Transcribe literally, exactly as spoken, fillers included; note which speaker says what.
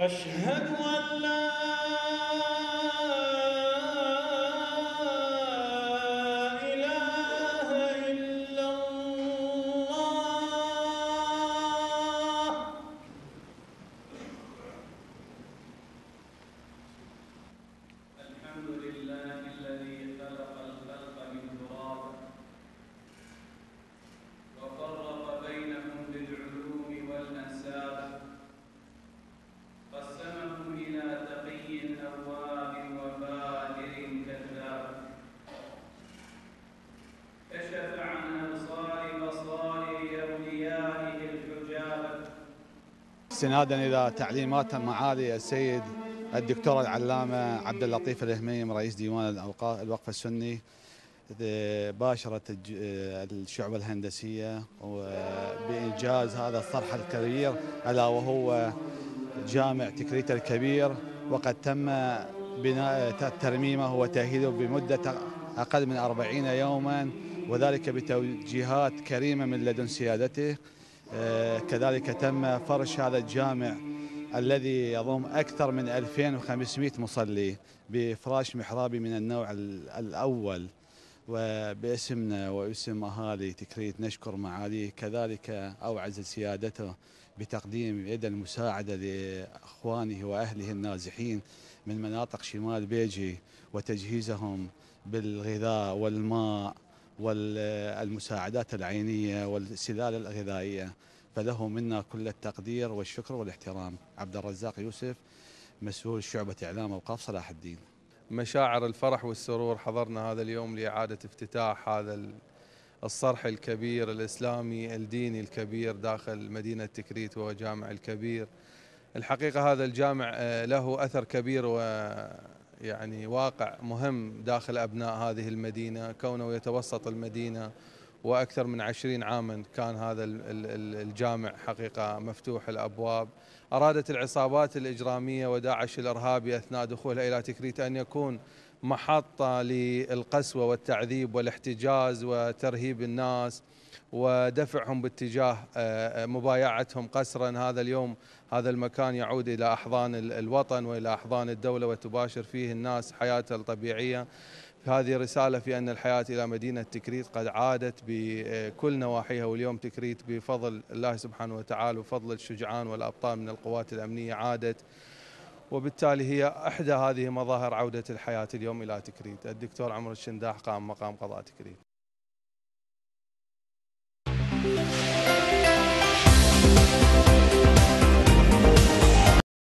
Speaker 1: أشهد أن لا إله إلا الله. الحمد لله الذي خلق الخلق من تراب وفرق بينهم بالعلوم والأنساب، قسمهم إلى تقي أواب وفاجر كذاب، كشف عن أبصار بصائر أوليائه الحجاب.
Speaker 2: استنادا الى تعليمات معالي السيد الدكتور العلامه عبد اللطيف الهميم رئيس ديوان الاوقاف الوقف السني، باشرت الشعبه الهندسيه بانجاز هذا الصرح الكبير الا وهو جامع تكريت الكبير، وقد تم بناء ترميمه وتأهيله بمدة أقل من أربعين يوما، وذلك بتوجيهات كريمة من لدن سيادته. كذلك تم فرش هذا الجامع الذي يضم أكثر من ألفين وخمسمئة مصلي بفراش محرابي من النوع الأول، وباسمنا واسم أهالي تكريت نشكر معاليه. كذلك أوعز سيادته بتقديم يد المساعدة لإخوانه وأهله النازحين من مناطق شمال بيجي، وتجهيزهم بالغذاء والماء والمساعدات العينية والسلال الغذائية، فله منا كل التقدير والشكر والاحترام. عبد الرزاق يوسف، مسؤول شعبة إعلام أوقاف صلاح الدين.
Speaker 3: مشاعر الفرح والسرور، حضرنا هذا اليوم لإعادة افتتاح هذا الصرح الكبير الإسلامي الديني الكبير داخل مدينة تكريت وهو جامع الكبير. الحقيقة هذا الجامع له أثر كبير ويعني واقع مهم داخل أبناء هذه المدينة، كونه يتوسط المدينة، وأكثر من عشرين عاما كان هذا الجامع حقيقة مفتوح الأبواب. أرادت العصابات الإجرامية وداعش الإرهابي أثناء دخولها إلى تكريت أن يكون محطة للقسوة والتعذيب والاحتجاز وترهيب الناس ودفعهم باتجاه مبايعتهم قسرا. هذا اليوم هذا المكان يعود إلى أحضان الوطن وإلى أحضان الدولة، وتباشر فيه الناس حياتها الطبيعية. هذه رسالة في أن الحياة إلى مدينة تكريت قد عادت بكل نواحيها، واليوم تكريت بفضل الله سبحانه وتعالى وفضل الشجعان والأبطال من القوات الأمنية عادت، وبالتالي هي إحدى هذه مظاهر عودة الحياة اليوم إلى تكريت. الدكتور عمرو الشنداح قام مقام قضاء تكريت.